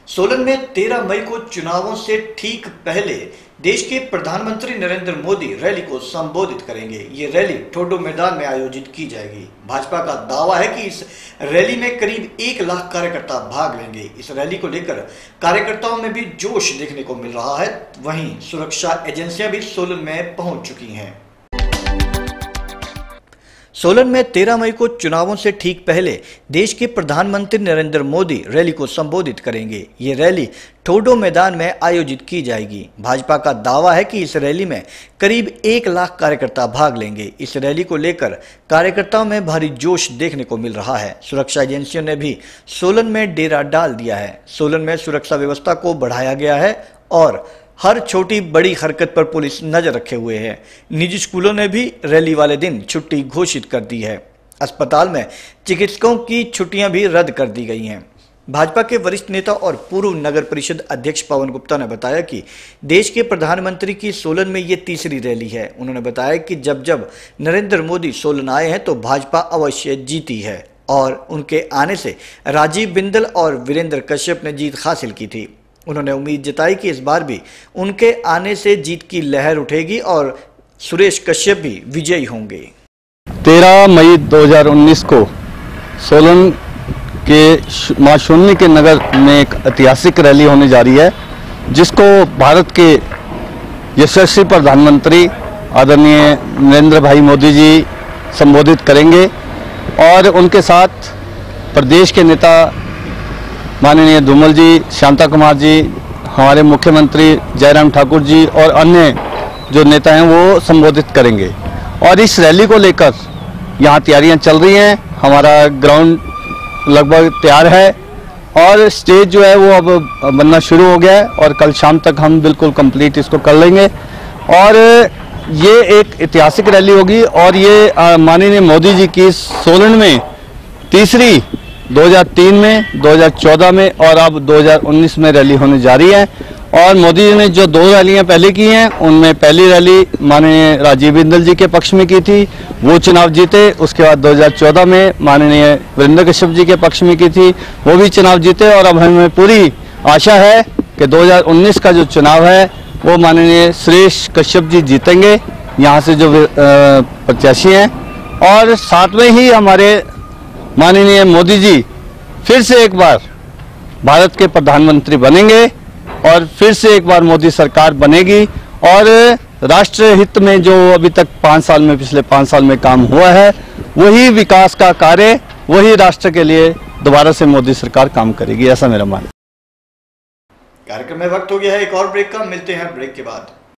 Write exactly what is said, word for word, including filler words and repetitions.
सोलन में तेरह मई को चुनावों से ठीक पहले देश के प्रधानमंत्री नरेंद्र मोदी रैली को संबोधित करेंगे। ये रैली ठोडो मैदान में आयोजित की जाएगी। भाजपा का दावा है कि इस रैली में करीब एक लाख कार्यकर्ता भाग लेंगे। इस रैली को लेकर कार्यकर्ताओं में भी जोश देखने को मिल रहा है। वहीं सुरक्षा एजेंसियां भी सोलन में पहुंच चुकी हैं। सोलन में तेरह मई को चुनावों से ठीक पहले देश के प्रधानमंत्री नरेंद्र मोदी रैली को संबोधित करेंगे। ये रैली ठोडो मैदान में आयोजित की जाएगी। भाजपा का दावा है कि इस रैली में करीब एक लाख कार्यकर्ता भाग लेंगे। इस रैली को लेकर कार्यकर्ताओं में भारी जोश देखने को मिल रहा है। सुरक्षा एजेंसियों ने भी सोलन में डेरा डाल दिया है। सोलन में सुरक्षा व्यवस्था को बढ़ाया गया है और हर छोटी बड़ी हरकत पर पुलिस नजर रखे हुए है। निजी स्कूलों ने भी रैली वाले दिन छुट्टी घोषित कर दी है। अस्पताल में चिकित्सकों की छुट्टियां भी रद्द कर दी गई हैं। भाजपा के वरिष्ठ नेता और पूर्व नगर परिषद अध्यक्ष पवन गुप्ता ने बताया कि देश के प्रधानमंत्री की सोलन में ये तीसरी रैली है। उन्होंने बताया कि जब जब नरेंद्र मोदी सोलन आए हैं तो भाजपा अवश्य जीती है और उनके आने से राजीव बिंदल और वीरेंद्र कश्यप ने जीत हासिल की थी। उन्होंने उम्मीद जताई कि इस बार भी उनके आने से जीत की लहर उठेगी और सुरेश कश्यप भी विजयी होंगे। तेरह मई दो हज़ार उन्नीस को सोलन के मां शून्य के नगर में एक ऐतिहासिक रैली होने जा रही है, जिसको भारत के यशस्वी प्रधानमंत्री आदरणीय नरेंद्र भाई मोदी जी संबोधित करेंगे और उनके साथ प्रदेश के नेता माननीय धूमल जी, शांता कुमार जी, हमारे मुख्यमंत्री जयराम ठाकुर जी और अन्य जो नेता हैं वो संबोधित करेंगे। और इस रैली को लेकर यहाँ तैयारियां चल रही हैं। हमारा ग्राउंड लगभग तैयार है और स्टेज जो है वो अब बनना शुरू हो गया है और कल शाम तक हम बिल्कुल कंप्लीट इसको कर लेंगे। और ये एक ऐतिहासिक रैली होगी और ये माननीय मोदी जी की सोलन में तीसरी दो हज़ार तीन में, दो हज़ार चौदह में और अब दो हज़ार उन्नीस में रैली होने जा रही है। और मोदी जी ने जो दो रैलियां पहले की हैं, उनमें पहली रैली माननीय राजीव बिंदल जी के पक्ष में की थी, वो चुनाव जीते। उसके बाद दो हज़ार चौदह में माननीय वीरेंद्र कश्यप जी के पक्ष में की थी, वो भी चुनाव जीते। और अब हमें पूरी आशा है कि दो हज़ार उन्नीस का जो चुनाव है वो माननीय सुरेश कश्यप जी जीतेंगे, यहाँ से जो प्रत्याशी हैं। और साथ में ही हमारे माननीय मोदी जी फिर से एक बार भारत के प्रधानमंत्री बनेंगे और फिर से एक बार मोदी सरकार बनेगी और राष्ट्र हित में जो अभी तक पाँच साल में पिछले पाँच साल में काम हुआ है, वही विकास का कार्य, वही राष्ट्र के लिए दोबारा से मोदी सरकार काम करेगी, ऐसा मेरा मानना है। कार्यक्रम में वक्त हो गया है एक और ब्रेक का। मिलते हैं ब्रेक के बाद।